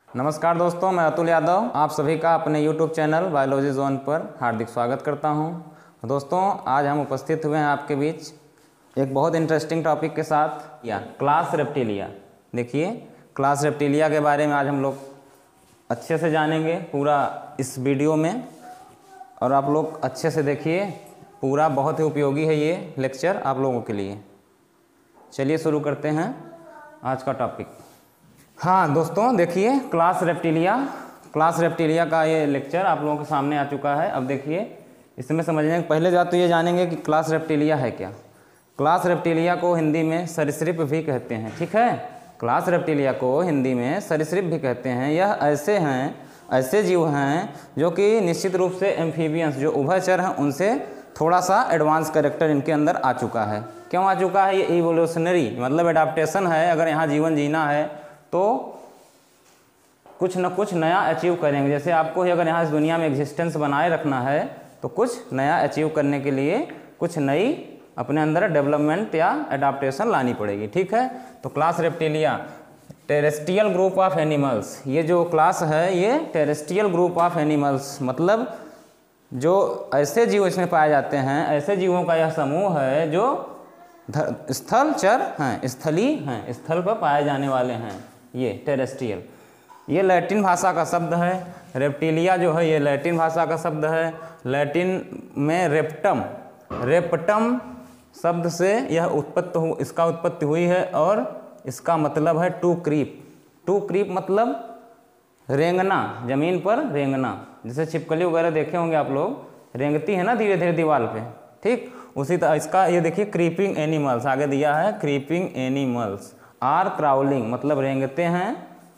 नमस्कार दोस्तों, मैं अतुल यादव आप सभी का अपने YouTube चैनल बायोलॉजी जोन पर हार्दिक स्वागत करता हूं। दोस्तों, आज हम उपस्थित हुए हैं आपके बीच एक बहुत इंटरेस्टिंग टॉपिक के साथ, या क्लास रेप्टिलिया। देखिए, क्लास रेप्टिलिया के बारे में आज हम लोग अच्छे से जानेंगे पूरा इस वीडियो में, और आप लोग अच्छे से देखिए, पूरा बहुत ही उपयोगी है ये लेक्चर आप लोगों के लिए। चलिए शुरू करते हैं आज का टॉपिक। हाँ दोस्तों, देखिए क्लास रेप्टिलिया का ये लेक्चर आप लोगों के सामने आ चुका है। अब देखिए, इसमें समझने के पहले तो ये जानेंगे कि क्लास रेप्टिलिया है क्या। क्लास रेप्टिलिया को हिंदी में सरीसृप भी कहते हैं, ठीक है। क्लास रेप्टिलिया को हिंदी में सरीसृप भी कहते हैं। यह ऐसे जीव हैं जो कि निश्चित रूप से एम्फीबियंस, जो उभयचर हैं, उनसे थोड़ा सा एडवांस कैरेक्टर इनके अंदर आ चुका है। क्यों आ चुका है? ये इवोल्यूशनरी मतलब एडाप्टेशन है। अगर यहाँ जीवन जीना है तो कुछ न कुछ नया अचीव करेंगे। जैसे आपको ही अगर यहाँ इस दुनिया में एग्जिस्टेंस बनाए रखना है तो कुछ नया अचीव करने के लिए कुछ नई अपने अंदर डेवलपमेंट या एडाप्टेशन लानी पड़ेगी, ठीक है। तो class Reptilia terrestrial group of animals, ये जो क्लास है ये टेरेस्ट्रियल ग्रुप ऑफ एनिमल्स, मतलब जो ऐसे जीव इसमें पाए जाते हैं, ऐसे जीवों का यह समूह है जो स्थलचर हैं, स्थलीय हैं, स्थल पर पाए जाने वाले हैं। ये टेरेस्ट्रियल, ये लैटिन भाषा का शब्द है। रेप्टिलिया जो है ये लैटिन भाषा का शब्द है। लैटिन में रेप्टम शब्द से यह इसका उत्पत्ति हुई है, और इसका मतलब है टू क्रीप मतलब रेंगना, ज़मीन पर रेंगना। जैसे छिपकली वगैरह देखे होंगे आप लोग, रेंगती है ना धीरे धीरे दीवार पे, ठीक उसी तरह इसका ये देखिए क्रीपिंग एनिमल्स आगे दिया है। क्रीपिंग एनिमल्स आर क्राउलिंग मतलब रेंगते हैं।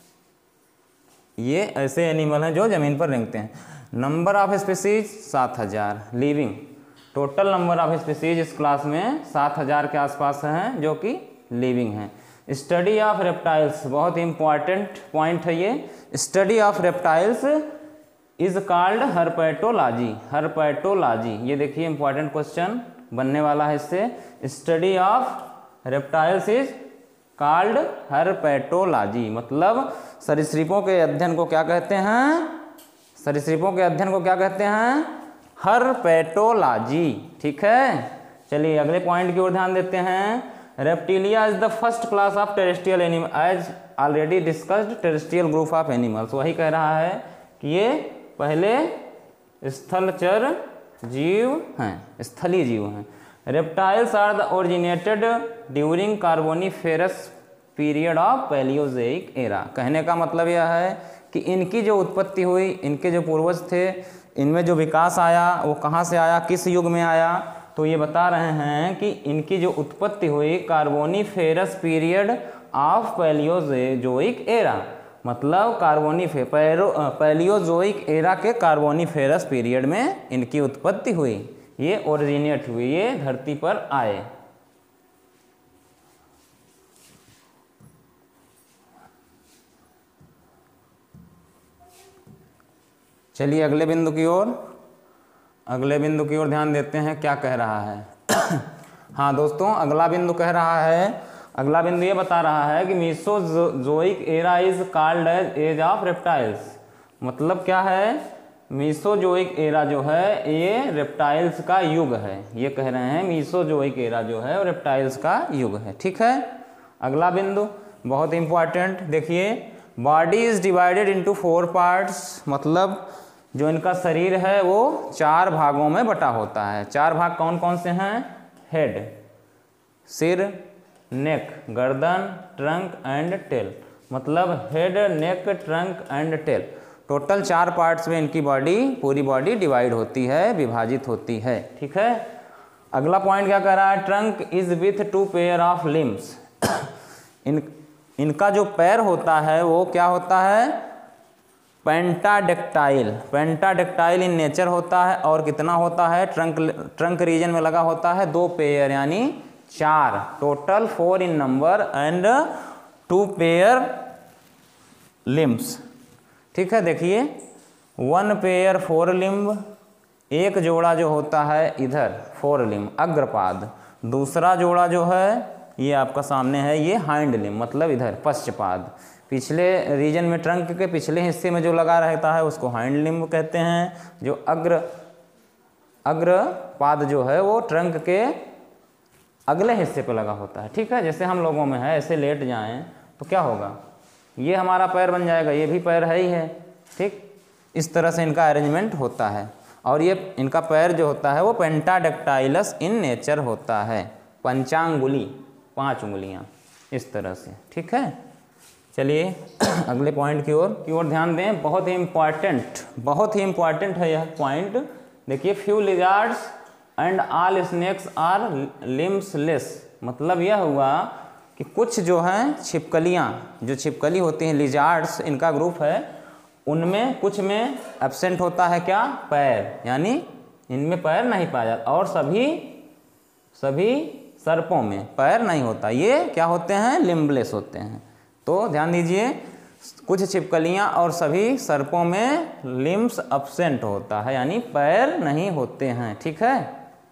ये ऐसे एनिमल हैं जो ज़मीन पर रेंगते हैं। Number of species 7000 living. Total number of species इस क्लास में 7000 के आसपास हैं जो कि लिविंग हैं। स्टडी ऑफ रेप्टाइल्स, बहुत ही इंपॉर्टेंट पॉइंट है ये। Study of reptiles is called herpetology. ये देखिए इंपॉर्टेंट क्वेश्चन बनने वाला है इससे। Study of reptiles is called herpetology, मतलब सरीसृपों के अध्ययन को क्या कहते हैं? सरीसृपों के अध्ययन को क्या कहते हैं? हर्पेटोलॉजी, ठीक है। चलिए अगले पॉइंट की ओर ध्यान देते हैं। Reptilia is the first class of terrestrial animal as already discussed terrestrial group of animals. वही कह रहा है कि ये पहले स्थलचर जीव हैं, स्थलीय जीव हैं। Reptiles are the originated during Carboniferous period of Palaeozoic era. कहने का मतलब यह है कि इनकी जो उत्पत्ति हुई, इनके जो पूर्वज थे, इनमें जो विकास आया वो कहाँ से आया, किस युग में आया? तो ये बता रहे हैं कि इनकी जो उत्पत्ति हुई Carboniferous period of Palaeozoic era, मतलब पैलियोजोइक एरा के कार्बोनिफेरस पीरियड में इनकी उत्पत्ति हुई। ये ओरिजिनेट हुई, ये धरती पर आए। चलिए अगले बिंदु की ओर ध्यान देते हैं क्या कह रहा है। हाँ दोस्तों, अगला बिंदु ये बता रहा है कि Mesozoic era is called as age of reptiles. मतलब क्या है? मीसोजोइक एरा जो है ये रेप्टाइल्स का युग है। ये कह रहे हैं मीसोजोइक एरा जो है रेप्टाइल्स का युग है, ठीक है। अगला बिंदु बहुत इंपॉर्टेंट, देखिए body is divided into 4 parts, मतलब जो इनका शरीर है वो 4 भागों में बटा होता है। 4 भाग कौन कौन से हैं? हेड, सिर, नेक, गर्दन, ट्रंक एंड टेल, मतलब head, neck, trunk and tail. Total 4 parts में इनकी पूरी बॉडी डिवाइड होती है, विभाजित होती है, ठीक है। अगला पॉइंट क्या कह रहा है? Trunk is with 2 pair of limbs. इनका जो पैर होता है वो क्या होता है? पेंटाडेक्टाइल इन नेचर होता है। और कितना होता है? ट्रंक रीजन में लगा होता है 2 पेयर यानी 4, total 4 in number and 2 pair limbs, ठीक है। देखिए 1 पेयर 4 लिम्ब, एक जोड़ा जो होता है इधर 4 लिम्ब अग्रपाद, दूसरा जोड़ा जो है ये आपका सामने है, ये हाइंड लिम्ब मतलब इधर पश्चपाद। पिछले रीजन में, ट्रंक के पिछले हिस्से में जो लगा रहता है उसको हाइंड लिम्ब कहते हैं। जो अग्र पाद जो है वो ट्रंक के अगले हिस्से पे लगा होता है, ठीक है। जैसे हम लोगों में है, ऐसे लेट जाएं तो क्या होगा, ये हमारा पैर बन जाएगा, ये भी पैर है ही है, ठीक। इस तरह से इनका अरेंजमेंट होता है। और ये इनका पैर जो होता है वो पेंटाडेक्टाइलस इन नेचर होता है, पंचांगुली, 5 उंगलियां, इस तरह से, ठीक है। चलिए अगले पॉइंट की ओर ध्यान दें। बहुत ही इम्पॉर्टेंट है यह पॉइंट। देखिए, few lizards and all snakes are limbless. मतलब यह हुआ कि कुछ जो हैं छिपकलियाँ, जो छिपकली होती हैं, लिजार्ड्स इनका ग्रुप है, उनमें कुछ में एब्सेंट होता है क्या, पैर, यानी इनमें पैर नहीं पाया जाता। और सभी सर्पों में पैर नहीं होता, ये क्या होते हैं, लिम्बलेस होते हैं। तो ध्यान दीजिए, कुछ छिपकलियां और सभी सर्पों में लिम्स एब्सेंट होता है, यानी पैर नहीं होते हैं, ठीक है।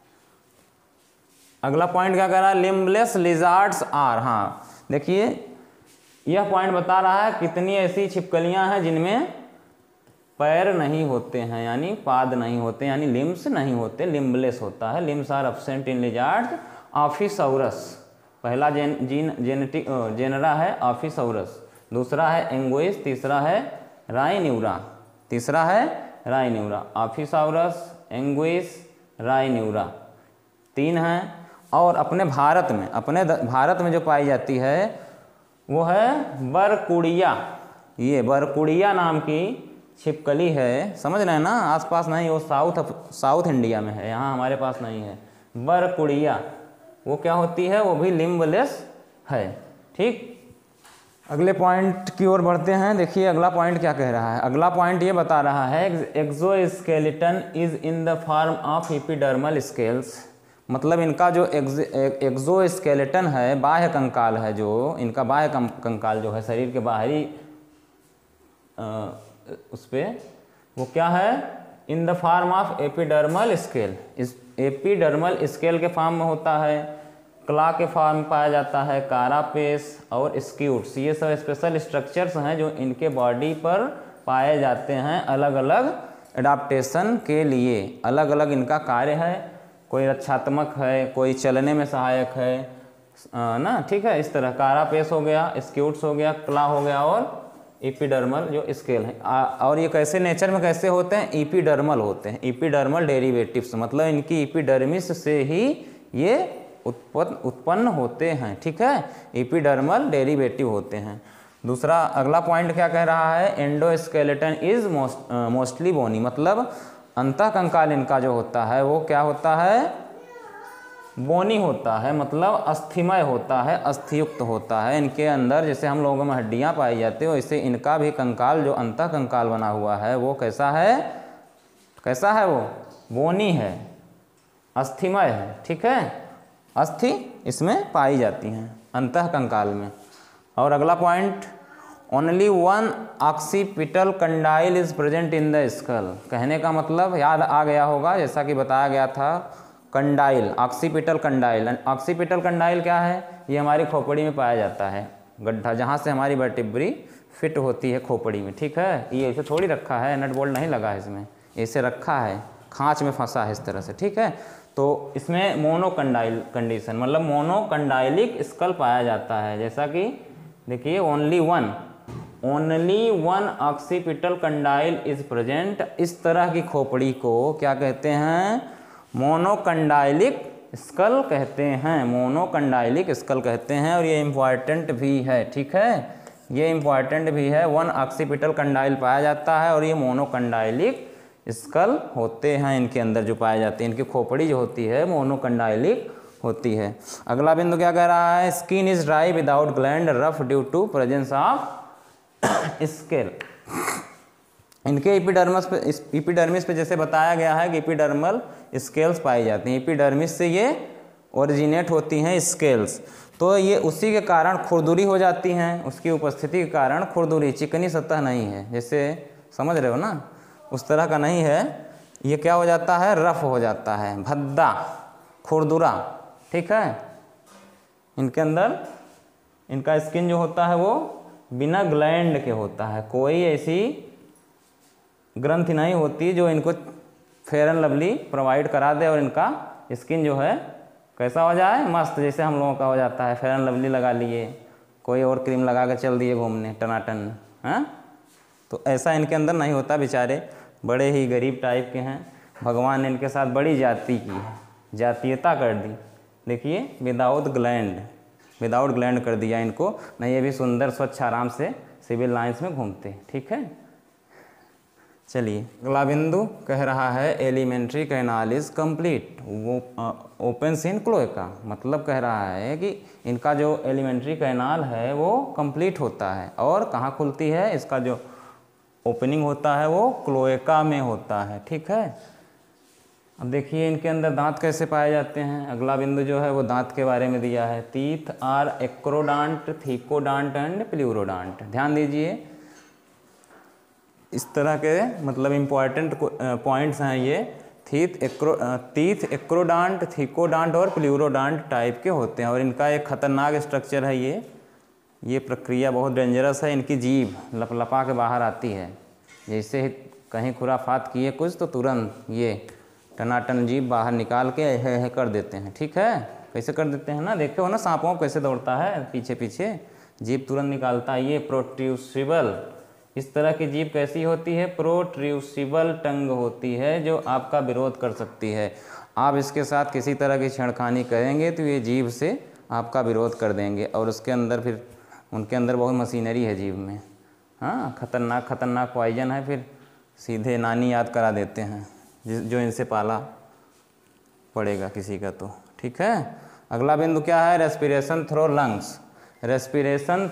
अगला पॉइंट क्या कह रहा है, लिम्बलेस लिजार्ड्स आर। हाँ देखिए, यह पॉइंट बता रहा है कितनी ऐसी छिपकलियां हैं जिनमें पैर नहीं होते हैं, यानी पाद नहीं होते, यानी लिम्स नहीं होते, लिम्बलेस होता है। Limbs are absent in lizards. Ophisaurus, पहला जेनरा है ऑफिसौरस, दूसरा है एंगोइस, तीसरा है राइन्यूरा। ऑफिसौरस, एंगोइस, राइन्यूरा 3 हैं। और अपने भारत में जो पाई जाती है वो है बरकुड़िया। ये बरकुड़िया नाम की छिपकली है, समझ रहे हैं ना, आसपास नहीं, वो साउथ इंडिया में है, यहाँ हमारे पास नहीं है। बरकुड़िया वो क्या होती है, वो भी लिम्बलेस है, ठीक। अगले पॉइंट की ओर बढ़ते हैं। देखिए अगला पॉइंट क्या कह रहा है। अगला पॉइंट ये बता रहा है, exoskeleton is in the form of epidermal scales. मतलब इनका जो एक्सोस्केलेटन है, बाह्य कंकाल है, जो इनका बाह्य कंकाल जो है शरीर के बाहरी उस पे, वो क्या है, in the form of epidermal scale. इस एपिडर्मल स्केल के फॉर्म में होता है, क्ला के फॉर्म में पाया जाता है, कारापेस और स्क्यूट्स। ये सब स्पेशल स्ट्रक्चर्स हैं जो इनके बॉडी पर पाए जाते हैं, अलग अलग एडाप्टेशन के लिए, अलग अलग इनका कार्य है। कोई रक्षात्मक है, कोई चलने में सहायक है ना, ठीक है। इस तरह कारापेस हो गया, स्क्यूट्स हो गया, क्ला हो गया, और एपिडर्मल जो स्केल है। और ये कैसे नेचर में कैसे होते हैं, एपिडर्मल होते हैं, एपिडर्मल डेरिवेटिव्स, मतलब इनकी एपिडर्मिस से ही ये उत्पन्न होते हैं, ठीक है। एपिडर्मल डेरिवेटिव होते हैं। दूसरा अगला पॉइंट क्या कह रहा है, एंडोस्केलेटन इज मोस्टली बोनी। मतलब अंतःकंकाल इनका जो होता है वो क्या होता है, बोनी होता है, मतलब अस्थिमय होता है, अस्थियुक्त होता है। इनके अंदर जैसे हम लोगों में हड्डियां पाई जाती है, वैसे इनका भी कंकाल जो अंतःकंकाल बना हुआ है वो कैसा है वो बोनी है, अस्थिमय है, ठीक है। अस्थि इसमें पाई जाती हैं अंतःकंकाल में। और अगला point, only 1 occipital condyle is present in the skull. कहने का मतलब याद आ गया होगा, जैसा कि बताया गया था, condyle, occipital condyle. Occipital condyle क्या है, ये हमारी खोपड़ी में पाया जाता है, गड्ढा जहाँ से हमारी वर्टिब्री फिट होती है खोपड़ी में, ठीक है। ये ऐसे थोड़ी रखा है, नट बोल्ट नहीं लगा है इसमें, ऐसे रखा है, खांच में फंसा है इस तरह से, ठीक है। तो इसमें मोनोकंडाइल कंडीशन, मतलब मोनोकंडाइलिक स्कल पाया जाता है। जैसा कि देखिए, only one occipital condyle is present. इस तरह की खोपड़ी को क्या कहते हैं, मोनोकंडाइलिक स्कल कहते हैं, मोनोकंडाइलिक स्कल कहते हैं। और ये इम्पॉर्टेंट भी है, ठीक है, ये इम्पॉर्टेंट भी है। 1 ऑक्सीपिटल कंडाइल पाया जाता है और ये मोनोकंडाइलिक स्कल होते हैं, इनके अंदर जो पाए जाते हैं, इनकी खोपड़ी जो होती है मोनोकंडाइलिक होती है। अगला बिंदु क्या कह रहा है, skin is dry without gland, rough due to presence of scale. इनके एपिडर्मिस पे जैसे बताया गया है कि एपिडर्मल स्केल्स पाई जाती हैं, एपिडर्मिस से ये ओरिजिनेट होती हैं स्केल्स। तो ये उसी के कारण खुरदुरी हो जाती हैं, उसकी उपस्थिति के कारण खुरदुरी, चिकनी सतह नहीं है, जैसे समझ रहे हो ना, उस तरह का नहीं है। ये क्या हो जाता है, रफ हो जाता है, भद्दा, खुरदुरा, ठीक है। इनके अंदर इनका स्किन जो होता है वो बिना ग्लैंड के होता है। कोई ऐसी ग्रंथि नहीं होती जो इनको फेयर एंड लवली प्रोवाइड करा दे और इनका स्किन जो है कैसा हो जाए, मस्त, जैसे हम लोगों का हो जाता है। फेयर एंड लवली लगा लिए, कोई और क्रीम लगा कर चल दिए घूमने टनाटन, हाँ। तो ऐसा इनके अंदर नहीं होता, बेचारे बड़े ही गरीब टाइप के हैं। भगवान ने इनके साथ बड़ी जाति की है, जातीयता कर दी। देखिए विदाउट ग्लैंड कर दिया इनको, नहीं ये भी सुंदर स्वच्छ आराम से सिविल लाइंस में घूमते। ठीक है, चलिए अगला बिंदु कह रहा है एलिमेंट्री कैनाल इज कंप्लीट वो ओपन्स इन क्लोएका। मतलब कह रहा है कि इनका जो एलिमेंट्री कैनाल है वो कंप्लीट होता है और कहाँ खुलती है, इसका जो ओपनिंग होता है वो क्लोएका में होता है। ठीक है, अब देखिए इनके अंदर दांत कैसे पाए जाते हैं। अगला बिंदु जो है वो दांत के बारे में दिया है। Teeth are acrodont, thecodont and pleurodont. ध्यान दीजिए, इस तरह के मतलब इम्पॉर्टेंट पॉइंट्स हैं ये। टीथ एक्रोडांट, थीकोडांट और प्लूरोडांट टाइप के होते हैं और इनका एक खतरनाक स्ट्रक्चर है ये प्रक्रिया बहुत डेंजरस है। इनकी जीभ लपलपा के बाहर आती है, जैसे ही कहीं खुराफात किए कुछ तो तुरंत ये टनाटन जीभ बाहर निकाल के है कर देते हैं। ठीक है, कैसे कर देते हैं ना, देखे हो ना सांपों कैसे दौड़ता है पीछे पीछे, जीभ तुरंत निकालता है। ये प्रोट्रूसिबल, इस तरह की जीभ कैसी होती है, प्रोट्रूसिबल टंग होती है जो आपका विरोध कर सकती है। आप इसके साथ किसी तरह की छेड़खानी करेंगे तो ये जीभ से आपका विरोध कर देंगे और उसके अंदर फिर उनके अंदर बहुत मशीनरी है जीभ में, हाँ, खतरनाक पॉइजन है। फिर सीधे नानी याद करा देते हैं जो इनसे पाला पड़ेगा किसी का तो। ठीक है, अगला बिंदु क्या है, respiration through lungs. Respiration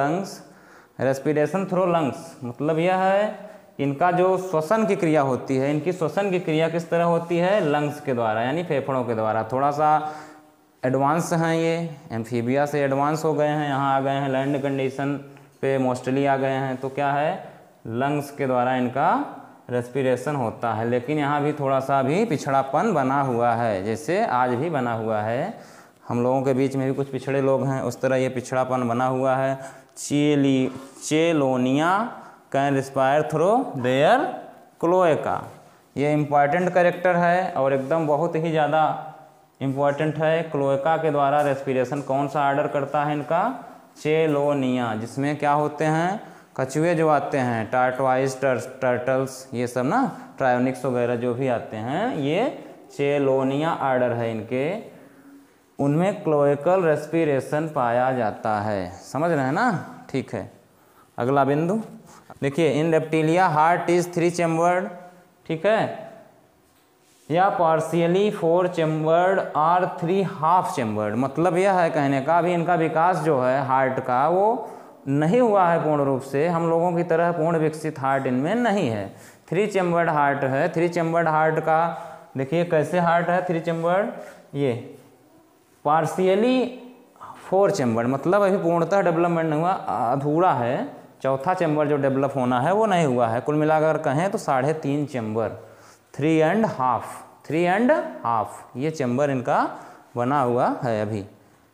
through lungs मतलब यह है इनका जो श्वसन की क्रिया होती है, इनकी श्वसन की क्रिया किस तरह होती है, लंग्स के द्वारा यानी फेफड़ों के द्वारा। थोड़ा सा एडवांस हैं ये, एम्फीबिया से एडवांस हो गए हैं, यहाँ आ गए हैं लैंड कंडीशन पे मोस्टली आ गए हैं। तो क्या है, लंग्स के द्वारा इनका रेस्पिरेशन होता है। लेकिन यहाँ भी थोड़ा सा भी पिछड़ापन बना हुआ है, जैसे आज भी बना हुआ है। हम लोगों के बीच में भी कुछ पिछड़े लोग हैं, उस तरह ये पिछड़ापन बना हुआ है। Chelonia can respire through their cloaca. ये इम्पॉर्टेंट कैरेक्टर है और एकदम बहुत ही ज़्यादा इम्पॉर्टेंट है। क्लोएका के द्वारा रेस्पिरेशन कौन सा ऑर्डर करता है इनका, चेलोनिया, जिसमें क्या होते हैं, कछुए जो आते हैं, टार्टवाइज, टर्टल्स, ये सब ना, ट्रायोनिक्स वगैरह जो भी आते हैं, ये चेलोनिया ऑर्डर है इनके, उनमें क्लोएकल रेस्पिरेशन पाया जाता है। समझ रहे हैं ना, ठीक है। अगला बिंदु देखिए, in Reptilia heart is 3 chambered. ठीक है, या पार्शियली 4 चैम्बर्ड और 3 हाफ चैम्बर्ड। मतलब यह है कहने का अभी इनका विकास जो है हार्ट का वो नहीं हुआ है पूर्ण रूप से, हम लोगों की तरह पूर्ण विकसित हार्ट इनमें नहीं है। 3 चैम्बर्ड हार्ट है। 3 चैम्बर्ड हार्ट का देखिए कैसे हार्ट है 3 चैम्बर्ड, ये पार्शियली 4 चैम्बर्ड, मतलब अभी पूर्णतः डेवलपमेंट नहीं हुआ, अधूरा है। चौथा चैम्बर जो डेवलप होना है वो नहीं हुआ है। कुल मिलाकर कहें तो 3.5 चैम्बर, 3 एंड हाफ ये चैम्बर इनका बना हुआ है अभी।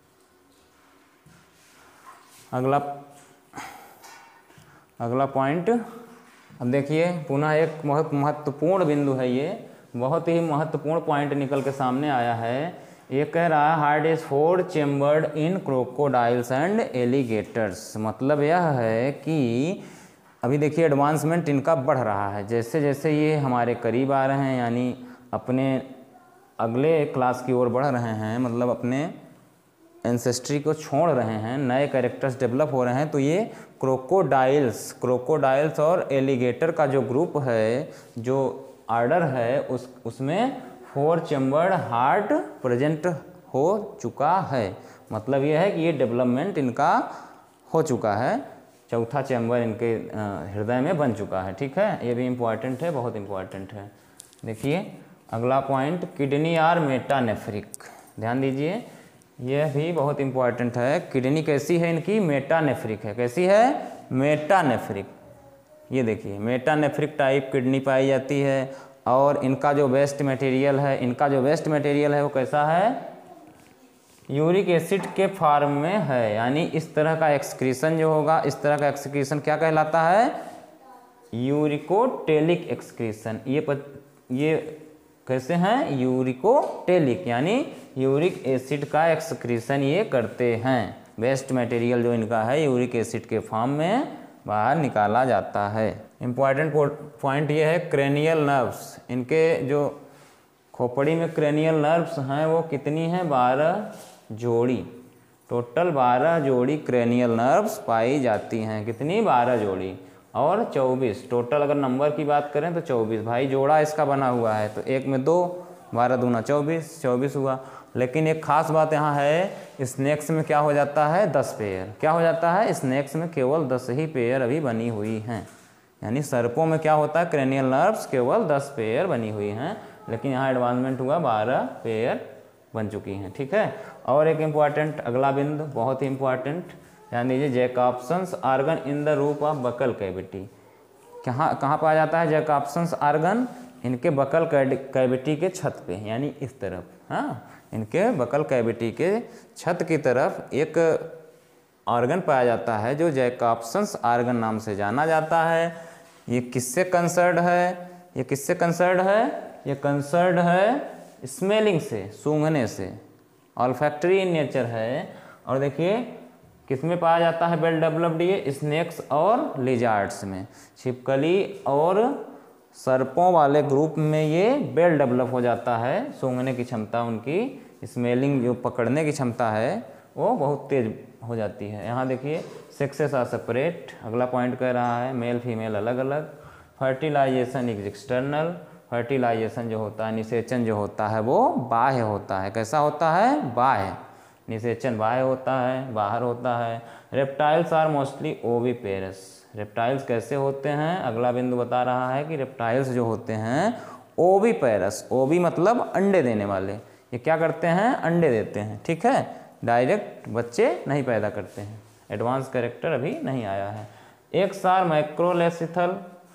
अगला पॉइंट, अब देखिए पुनः एक बहुत महत्वपूर्ण बिंदु है, ये बहुत ही महत्वपूर्ण पॉइंट निकल के सामने आया है। ये कह रहा है heart is 4 chambered in crocodiles and alligators. मतलब यह है कि अभी देखिए एडवांसमेंट इनका बढ़ रहा है, जैसे जैसे ये हमारे करीब आ रहे हैं, यानी अपने अगले क्लास की ओर बढ़ रहे हैं, मतलब अपने एंसेस्ट्री को छोड़ रहे हैं, नए कैरेक्टर्स डेवलप हो रहे हैं। तो ये क्रोकोडाइल्स और एलिगेटर का जो ग्रुप है, जो ऑर्डर है, उसमें 4 चैम्बर्ड हार्ट प्रेजेंट हो चुका है। मतलब ये है कि ये डेवलपमेंट इनका हो चुका है, चौथा चैम्बर इनके हृदय में बन चुका है। ठीक है, ये भी इम्पॉर्टेंट है, बहुत इम्पॉर्टेंट है। देखिए अगला पॉइंट, किडनी आर मेटानेफ्रिक। ध्यान दीजिए, यह भी बहुत इम्पॉर्टेंट है। किडनी कैसी है इनकी, मेटानेफ्रिक है। कैसी है, मेटानेफ्रिक। ये देखिए मेटानेफ्रिक टाइप किडनी पाई जाती है। और इनका जो वेस्ट मटेरियल है वो कैसा है, यूरिक एसिड के फॉर्म में है, यानी इस तरह का एक्सक्रीशन जो होगा, इस तरह का एक्सक्रीशन क्या कहलाता है? Uricotelic excretion. ये कैसे हैं? यूरिकोटेलिक, यानी यूरिक एसिड का एक्सक्रीशन ये करते हैं। वेस्ट मटेरियल जो इनका है यूरिक एसिड के फॉर्म में बाहर निकाला जाता है। इम्पॉर्टेंट पॉइंट ये है क्रेनियल नर्व्स, इनके जो खोपड़ी में क्रेनियल नर्व्स हैं वो कितनी हैं? 12 जोड़ी, टोटल 12 जोड़ी क्रेनियल नर्व्स पाई जाती हैं। कितनी? 12 जोड़ी और 24 टोटल। अगर नंबर की बात करें तो 24 भाई जोड़ा इसका बना हुआ है, तो एक में 2, 12 दूना 24 हुआ। लेकिन एक खास बात यहाँ है, स्नेक्स में क्या हो जाता है? 10 पेयर। क्या हो जाता है? स्नेक्स में केवल 10 ही पेयर अभी बनी हुई हैं, यानी सर्पों में क्या होता है? क्रेनियल नर्व्स केवल 10 पेयर बनी हुई हैं, लेकिन यहाँ एडवांसमेंट हुआ 12 पेयर बन चुकी हैं। ठीक है। और एक इम्पॉर्टेंट अगला बिंदु, बहुत ही इम्पॉर्टेंट, ध्यान दीजिए, Jacobson's organ in the roof of buccal cavity. कहाँ पाया जाता है जैकॉब्सन्स आर्गन? इनके बकल कैविटी के छत पे, यानी इस तरफ। हाँ, इनके बकल कैविटी के छत की तरफ एक ऑर्गन पाया जाता है जो जैकॉब्सन्स आर्गन नाम से जाना जाता है। ये किससे कंसर्न्ड है? ये किससे कंसर्न्ड है? ये कंसर्न्ड है स्मेलिंग से, सूंघने से, ऑल्फैक्टरी इन नेचर है। और देखिए किसमें पाया जाता है वेल डेवलप्ड? ये स्नेक्स और लिजार्ड्स में, छिपकली और सर्पों वाले ग्रुप में ये वेल डेवलप हो जाता है। सूंघने की क्षमता, उनकी स्मेलिंग जो पकड़ने की क्षमता है वो बहुत तेज हो जाती है। यहाँ देखिए सेक्सेस आर सेपरेट, अगला पॉइंट कह रहा है मेल फीमेल अलग अलग। फर्टिलाइजेशन इज एक्सटर्नल, फर्टिलाइजेशन जो होता है, निषेचन जो होता है वो बाह्य होता है। कैसा होता है? बाह्य। निषेचन बाह्य होता है, बाहर होता है। Reptiles are mostly oviparous. Reptiles कैसे होते हैं? अगला बिंदु बता रहा है कि रेप्टाइल्स जो होते हैं ओविपेरस, ओवी मतलब अंडे देने वाले, ये क्या करते हैं? अंडे देते हैं। ठीक है, डायरेक्ट बच्चे नहीं पैदा करते हैं। एडवांस कैरेक्टर अभी नहीं आया है। Eggs are macrolecithal,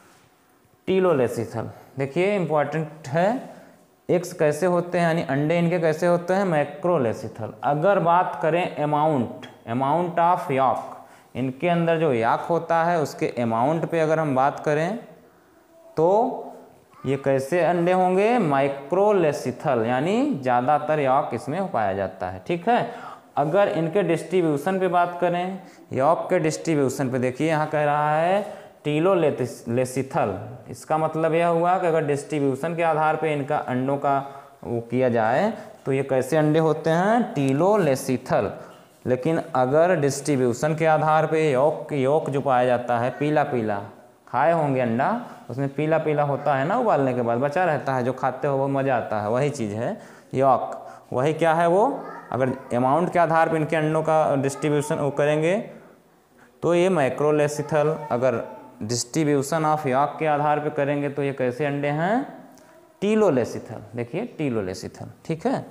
telolecithal. देखिए इंपॉर्टेंट है, एग्स कैसे होते हैं, यानी अंडे इनके कैसे होते हैं? मैक्रोलेसिथल। अगर बात करें अमाउंट ऑफ यॉक, इनके अंदर जो याक होता है उसके अमाउंट पे अगर हम बात करें तो ये कैसे अंडे होंगे? माइक्रोलेसिथल, यानी ज़्यादातर यॉक इसमें पाया जाता है। ठीक है। अगर इनके डिस्ट्रीब्यूशन पे बात करें, यॉक के डिस्ट्रीब्यूशन पे, देखिए यहाँ कह रहा है टीलोलेसिथल। इसका मतलब यह हुआ कि अगर डिस्ट्रीब्यूशन के आधार पे इनका अंडों का वो किया जाए तो ये कैसे अंडे होते हैं? टीलोलेसिथल। लेकिन अगर डिस्ट्रीब्यूशन के आधार पे यॉक जो पाया जाता है पीला पीला, खाए होंगे अंडा, उसमें पीला पीला होता है ना, उबालने के बाद बचा रहता है, जो खाते हो वो मज़ा आता है, वही चीज़ है यॉक। वही क्या है वो? अगर अमाउंट के आधार पर इनके अंडों का डिस्ट्रीब्यूशन वो करेंगे तो ये माइक्रोलेसिथल। अगर डिस्ट्रीब्यूशन ऑफ यॉक के आधार पर करेंगे तो ये कैसे अंडे हैं? टीलोलेसिथल। देखिए टीलोलेसिथल। ठीक है।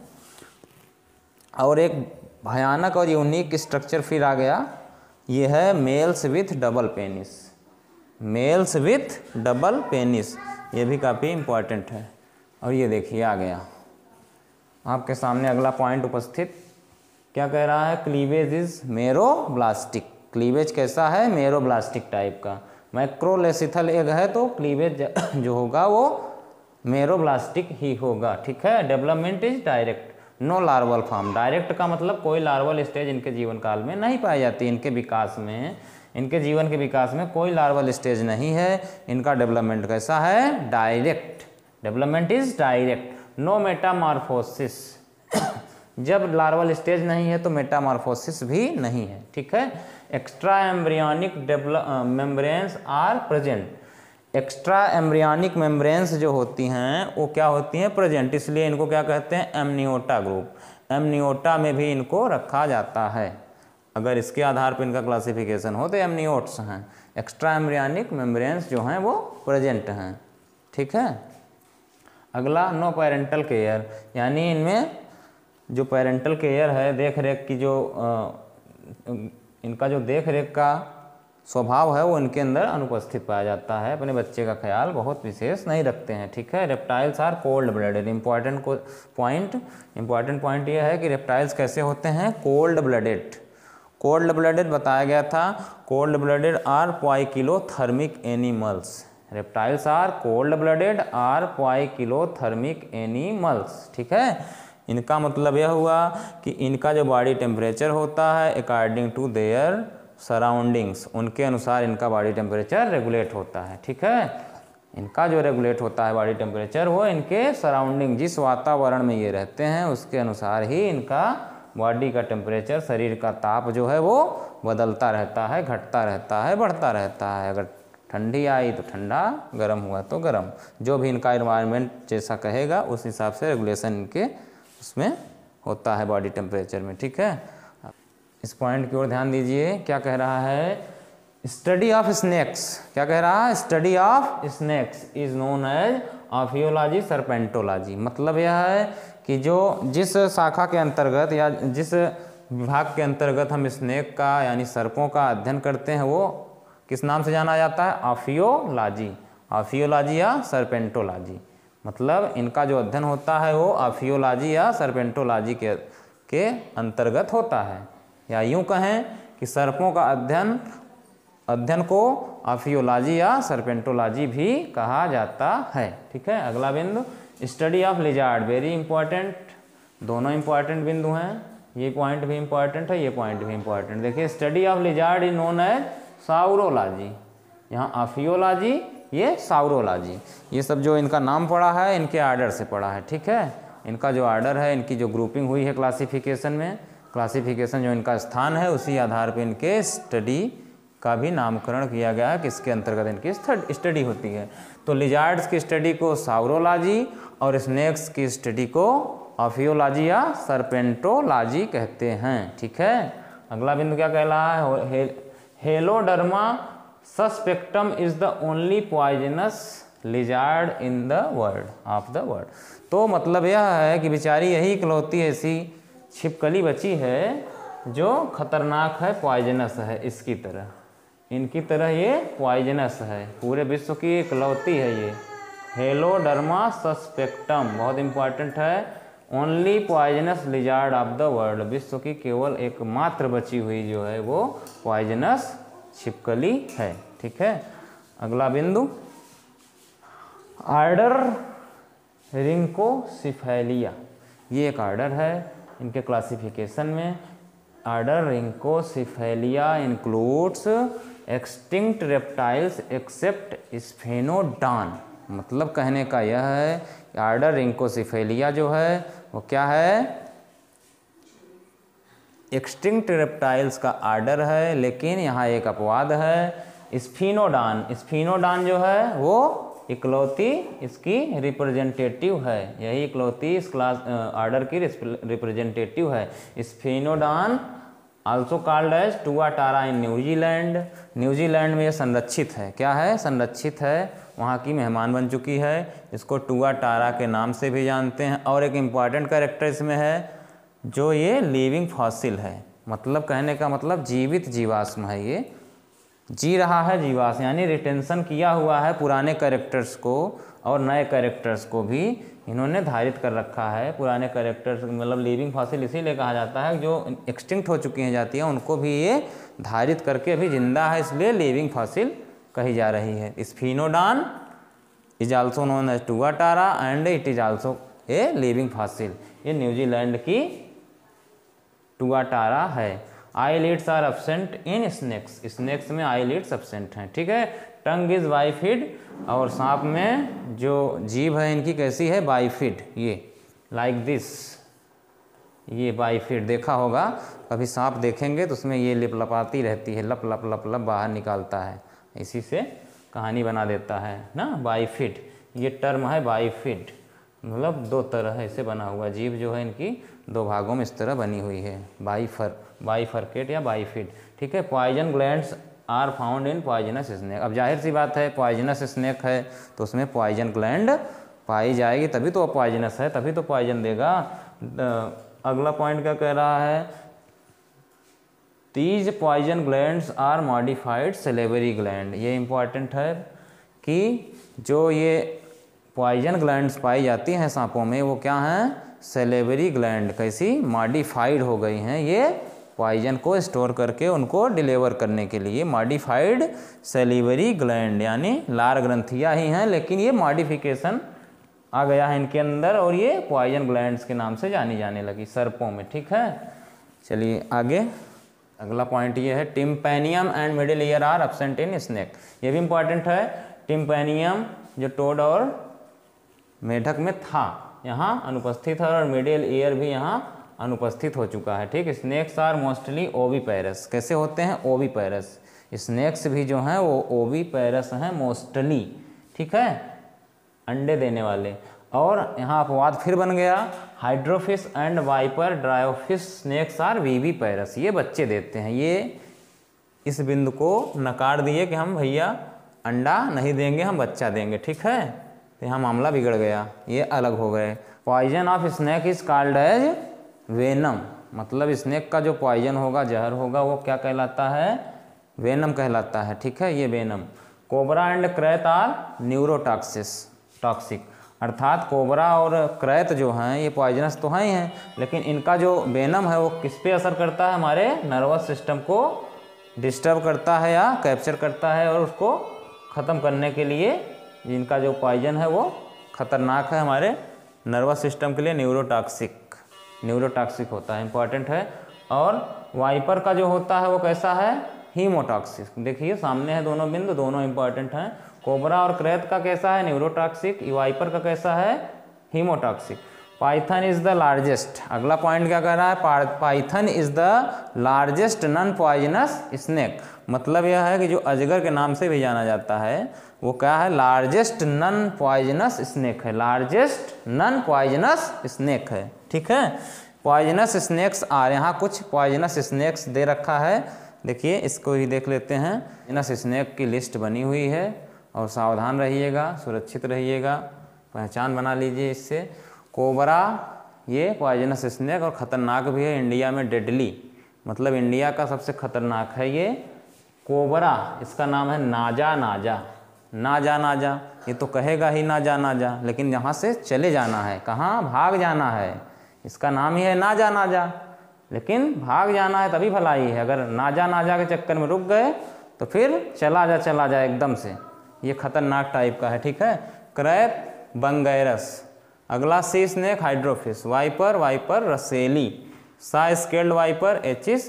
और एक भयानक और यूनिक स्ट्रक्चर फिर आ गया, ये है males with double penis. Males with double penis, ये भी काफ़ी इम्पॉर्टेंट है। और ये देखिए आ गया आपके सामने अगला पॉइंट उपस्थित, क्या कह रहा है? Cleavage is मेरोब्लास्टिक। क्लीवेज कैसा है? मेरोब्लास्टिक टाइप का। मैक्रोलेसिथल एग है तो क्लीवेज जो होगा वो मेरोब्लास्टिक ही होगा। ठीक है। Development is direct, no larval form. Direct का मतलब कोई लार्वल स्टेज इनके जीवन काल में नहीं पाई जाती। इनके विकास में, इनके जीवन के विकास में कोई लार्वल स्टेज नहीं है। इनका डेवलपमेंट कैसा है? Direct. Development is direct, no metamorphosis. जब लार्वल स्टेज नहीं है तो मेटामॉर्फोसिस भी नहीं है। ठीक है। Extra embryonic membranes are present. Extra embryonic membranes जो होती हैं वो क्या होती हैं? प्रेजेंट। इसलिए इनको क्या कहते हैं? Amniota group. एमनियोटा में भी इनको रखा जाता है। अगर इसके आधार पर इनका क्लासिफिकेशन हो तो एमनियोट्स हैं। एक्स्ट्रा एम्ब्रियोनिक मेम्ब्रेन्स जो हैं वो प्रेजेंट हैं। ठीक है। अगला नो पेरेंटल केयर, यानी इनमें जो पेरेंटल केयर है, देख रेख की जो इनका जो देख रेख का स्वभाव है वो इनके अंदर अनुपस्थित पाया जाता है, अपने बच्चे का ख्याल बहुत विशेष नहीं रखते हैं। ठीक है, reptiles are cold blooded. Important point ये है कि रेप्टाइल्स कैसे होते हैं, कोल्ड ब्लडेड। कोल्ड ब्लडेड बताया गया था, cold blooded are poikilothermic animals. Reptiles are cold blooded are poikilothermic animals. ठीक है, इनका मतलब यह हुआ कि इनका जो बॉडी टेम्परेचर होता है अकॉर्डिंग टू देयर सराउंडिंग्स, उनके अनुसार इनका बॉडी टेम्परेचर रेगुलेट होता है। ठीक है, इनका जो रेगुलेट होता है बॉडी टेम्परेचर वो इनके सराउंडिंग, जिस वातावरण में ये रहते हैं उसके अनुसार ही इनका बॉडी का टेम्परेचर, शरीर का ताप जो है वो बदलता रहता है, घटता रहता है, बढ़ता रहता है। अगर ठंडी आई तो ठंडा, गर्म हुआ तो गर्म, जो भी इनका एनवायरनमेंट जैसा कहेगा उस हिसाब से रेगुलेशन इनके उसमें होता है बॉडी टेम्परेचर में। ठीक है, इस पॉइंट की ओर ध्यान दीजिए, क्या कह रहा है, स्टडी ऑफ स्नेक्स। क्या कह रहा है, study of snakes is known as ophiology serpentology. मतलब यह है कि जो जिस शाखा के अंतर्गत या जिस विभाग के अंतर्गत हम स्नेक का यानी सर्पों का अध्ययन करते हैं वो किस नाम से जाना जाता है, ऑफियोलॉजी। ऑफियोलॉजी या सर्पेंटोलॉजी, मतलब इनका जो अध्ययन होता है वो ऑफियोलॉजी या सर्पेंटोलॉजी के अंतर्गत होता है। या यूँ कहें कि सर्पों का अध्ययन को ऑफियोलॉजी या सर्पेंटोलॉजी भी कहा जाता है। ठीक है, अगला बिंदु study of lizard, very important, दोनों इंपॉर्टेंट बिंदु हैं। ये पॉइंट भी इंपॉर्टेंट है, ये पॉइंट भी इंपॉर्टेंट। देखिए, study of lizard is known as saurology. यहाँ ऑफियोलॉजी, ये साउरोलॉजी। ये सब जो इनका नाम पड़ा है इनके आर्डर से पड़ा है। ठीक है, इनका जो आर्डर है, इनकी जो ग्रुपिंग हुई है क्लासिफिकेशन में, क्लासिफिकेशन जो इनका स्थान है उसी आधार पर इनके स्टडी का भी नामकरण किया गया है, किसके अंतर्गत इनकी स्टडी होती है। तो लिजार्ड्स की स्टडी को साउरोलॉजी और स्नेक्स की स्टडी को ऑफियोलॉजी या सर्पेंटोलॉजी कहते हैं। ठीक है, अगला बिंदु क्या कह रहा है, Heloderma suspectum is the only poisonous lizard in the world of the world. तो मतलब यह है कि बेचारी यही इकलौती ऐसी छिपकली बची है जो खतरनाक है, पॉइजनस है इसकी तरह, इनकी तरह ये पॉइजनस है, पूरे विश्व की इकलौती है ये। हेलोडर्मा सस्पेक्टम बहुत इंपॉर्टेंट है, only poisonous lizard of the world, विश्व की केवल एकमात्र बची हुई जो है वो पॉइजनस छिपकली है। ठीक है, अगला बिंदु आर्डर रिंकोसिफेलिया, ये एक आर्डर है इनके क्लासिफिकेशन में। Order Rhynchocephalia includes extinct reptiles except Sphenodon. मतलब कहने का यह है कि आर्डर रिंकोसिफेलिया जो है वो क्या है, एक्सटिंक्ट रेप्टाइल्स का आर्डर है, लेकिन यहाँ एक अपवाद है, स्फेनोडॉन। स्फेनोडॉन जो है वो इकलौती इसकी रिप्रेजेंटेटिव है, यही इकलौती इस क्लास आर्डर की रिप्रेजेंटेटिव है। Sphenodon also called as tuatara in New Zealand. New Zealand में ये संरक्षित है, क्या है, संरक्षित है, वहाँ की मेहमान बन चुकी है, इसको टुआटारा के नाम से भी जानते हैं। और एक इम्पॉर्टेंट कैरेक्टर इसमें है, जो ये लिविंग फॉसिल है, मतलब कहने का मतलब जीवित जीवाश्म है, ये जी रहा है जीवाश्म, यानी रिटेंशन किया हुआ है पुराने कैरेक्टर्स को और नए कैरेक्टर्स को भी इन्होंने धारित कर रखा है। पुराने कैरेक्टर्स मतलब लिविंग फॉसिल इसीलिए कहा जाता है, जो एक्सटिंक्ट हो चुकी हैं जातियाँ उनको भी ये धारित करके अभी जिंदा है, इसलिए लिविंग फॉसिल कही जा रही है। Sphenodon is also known as tuatara and it is also a living fossil. ये न्यूजीलैंड की टुआटारा है। Eyelids are absent in snakes, snakes में आईलिड्स एब्सेंट हैं। ठीक है, टंग इज बाइफिड, और सांप में जो जीभ है इनकी कैसी है, बाइफिड, ये लाइक दिस, ये बाइफिड देखा होगा कभी, सांप देखेंगे तो उसमें ये लिप लपाती रहती है, लप लप लप लप बाहर निकालता है, इसी से कहानी बना देता है ना, बाइफिड। ये टर्म है बाइफिड, मतलब दो तरह है इसे बना हुआ, जीभ जो है इनकी दो भागों में इस तरह बनी हुई है, बाइफरकेट या बाइफिड। ठीक है, poison glands are found in poisonous snake. अब जाहिर सी बात है, पॉइजनस स्नेक है तो उसमें पॉइजन ग्लैंड पाई जाएगी, तभी तो पॉइजनस है, तभी तो पॉइजन देगा। अगला पॉइंट क्या कह रहा है, these poison glands are modified salivary gland। ये इम्पॉर्टेंट है कि जो ये पॉइजन ग्लैंड्स पाई जाती हैं सांपों में वो क्या हैं, सेलेवरी ग्लैंड कैसी मॉडिफाइड हो गई हैं, ये पॉइजन को स्टोर करके उनको डिलीवर करने के लिए। मॉडिफाइड सेलिवरी ग्लैंड यानी लार ग्रंथियाँ ही हैं, लेकिन ये मॉडिफिकेशन आ गया है इनके अंदर और ये पॉइजन ग्लैंड्स के नाम से जानी जाने लगी सर्पों में। ठीक है, चलिए आगे अगला पॉइंट ये है tympanum and middle ear are absent in snake. ये भी इंपॉर्टेंट है। टिम्पैनियम जो टोड और मेढक में था यहाँ अनुपस्थित है और मिडिल ईयर भी यहाँ अनुपस्थित हो चुका है। ठीक, स्नेक्स आर मोस्टली ओवीपैरस। कैसे होते हैं, ओवीपैरस। स्नेक्स भी जो हैं वो ओवीपैरस हैं मोस्टली। ठीक है, अंडे देने वाले। और यहाँ अपवाद फिर बन गया, Hydrophis and viper Dryophis snakes are viviparous. ये बच्चे देते हैं। ये इस बिंदु को नकार दिए कि हम भैया अंडा नहीं देंगे, हम बच्चा देंगे। ठीक है, तो यहाँ मामला बिगड़ गया, ये अलग हो गए। Poison of snake is called as venom. मतलब स्नेक का जो पॉइजन होगा, जहर होगा, वो क्या कहलाता है, वेनम कहलाता है। ठीक है, ये venom. Cobra and krait are toxic. अर्थात कोबरा और क्रैत जो हैं ये पॉइजनस तो हैं ही हैं, लेकिन इनका जो वेनम है वो किस पे असर करता है, हमारे नर्वस सिस्टम को डिस्टर्ब करता है या कैप्चर करता है और उसको ख़त्म करने के लिए इनका जो पॉइजन है वो खतरनाक है हमारे नर्वस सिस्टम के लिए। न्यूरोटॉक्सिक होता है, इंपॉर्टेंट है। और वाइपर का जो होता है वो कैसा है, हीमोटॉक्सिक। देखिए सामने है दोनों बिंदु, दोनों इंपॉर्टेंट हैं। कोबरा और क्रैत का कैसा है, न्यूरोटॉक्सिक। वाइपर का कैसा है, haemotoxic. Python is the largest. अगला पॉइंट क्या कह रहा है, python is the largest non poisonous snake. मतलब यह है कि जो अजगर के नाम से भी जाना जाता है वो क्या है, लार्जेस्ट नॉन पॉइजनस स्नेक है। लार्जेस्ट नॉन पॉइजनस स्नेक है। ठीक है, पॉइजनस स्नेक्स आर, यहाँ कुछ पॉइजनस स्नेक्स दे रखा है। देखिए इसको ही देख लेते हैं। पॉइजनस स्नेक की लिस्ट बनी हुई है और सावधान रहिएगा, सुरक्षित रहिएगा, पहचान बना लीजिए इससे। कोबरा ये पॉइजनस स्नेक और ख़तरनाक भी है, इंडिया में डेडली, मतलब इंडिया का सबसे खतरनाक है ये कोबरा। इसका नाम है नाजा। ये तो कहेगा ही नाजा, लेकिन यहाँ से चले जाना है, कहाँ, भाग जाना है। इसका नाम ही है नाजा, लेकिन भाग जाना है तभी भलाई है। अगर नाजा के चक्कर में रुक गए तो फिर चला जा एकदम से, ये खतरनाक टाइप का है। ठीक है, क्रैप बंगैरस। अगला sea snake Hydrophis. Viper russelli. Saw scaled wiper aches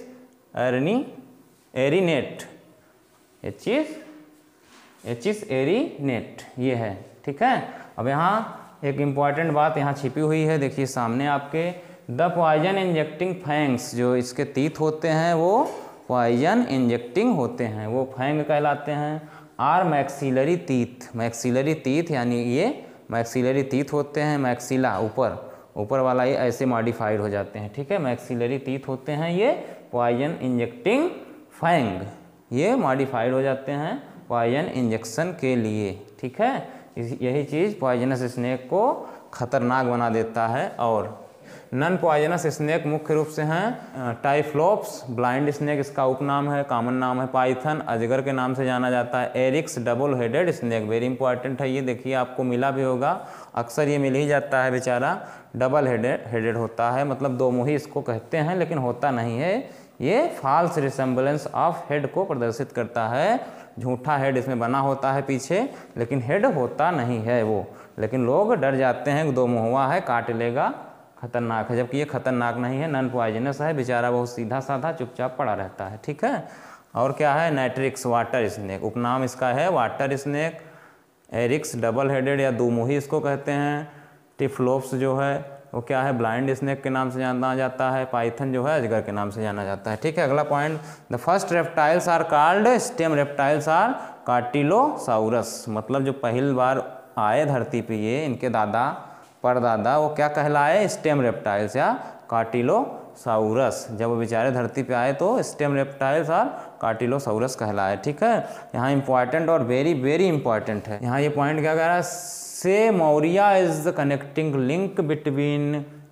एरीनेट ये है। ठीक है, अब यहाँ एक इम्पॉर्टेंट बात यहाँ छिपी हुई है, देखिए सामने आपके। द पॉइजन इंजेक्टिंग फैंग्स, जो इसके तीत होते हैं वो पॉइजन इंजेक्टिंग होते हैं, वो फैंग कहलाते हैं। आर मैक्सिलरी तीथ यानी ये मैक्सिलरी तीथ होते हैं। मैक्सिला ऊपर वाला ये ऐसे मॉडिफाइड हो जाते हैं। ठीक है, मैक्सिलरी तीथ होते हैं ये पॉइजन इंजेक्टिंग फैंग, ये मॉडिफाइड हो जाते हैं पॉइजन इंजेक्शन के लिए। ठीक है, यही चीज़ पॉइजनस स्नेक को खतरनाक बना देता है। और नॉन पॉइजनस स्नेक मुख्य रूप से हैं टाइफ्लोप्स, ब्लाइंड स्नेक इसका उपनाम है, कॉमन नाम है। पाइथन अजगर के नाम से जाना जाता है। Eryx double headed snake, very important है ये, देखिए आपको मिला भी होगा, अक्सर ये मिल ही जाता है बेचारा। डबल हेडेड होता है, मतलब दो मुही इसको कहते हैं, लेकिन होता नहीं है। ये फॉल्स रिसेम्बलेंस ऑफ हेड को प्रदर्शित करता है, झूठा हेड इसमें बना होता है पीछे, लेकिन हेड होता नहीं है वो। लेकिन लोग डर जाते हैं, दो मुहवा है, काट लेगा, खतरनाक है, जबकि ये खतरनाक नहीं है, नॉन पॉइजनस है, बेचारा बहुत सीधा साधा चुपचाप पड़ा रहता है। ठीक है, और क्या है, नाइट्रिक्स वाटर स्नेक, उपनाम इसका है water snake. Eryx double headed या दोमुही इसको कहते हैं। टिफ्लोप्स जो है वो क्या है, ब्लाइंड स्नेक के नाम से जाना जाता है। पाइथन जो है अजगर के नाम से जाना जाता है। ठीक है, अगला point, the first reptiles are called stem reptiles are cotylosaurus. मतलब जो पहली बार आए धरती पे ये, इनके दादा परदादा, वो क्या कहलाए, स्टेम रेप्टाइल्स या कार्टिलोसाउरस। जब वो बेचारे धरती पे आए तो स्टेम रेप्टाइल्स और कार्टिलोसाउरस कहलाए। ठीक है, यहाँ इंपॉर्टेंट और वेरी वेरी इंपॉर्टेंट है। यहाँ ये पॉइंट क्या कह रहा है, Seymouria is the connecting link between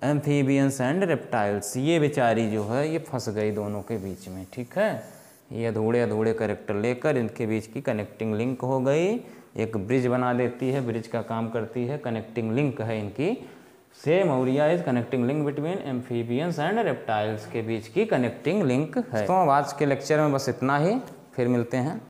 amphibians and reptiles. ये बेचारी जो है ये फंस गई दोनों के बीच में, ठीक है। ये अधूरे अधूरे कैरेक्टर लेकर इनके बीच की कनेक्टिंग लिंक हो गई, एक ब्रिज बना देती है, ब्रिज का काम करती है, कनेक्टिंग लिंक है इनकी। Seymouria is connecting link between amphibians and reptiles के बीच की कनेक्टिंग लिंक है। तो आज के लेक्चर में बस इतना ही, फिर मिलते हैं।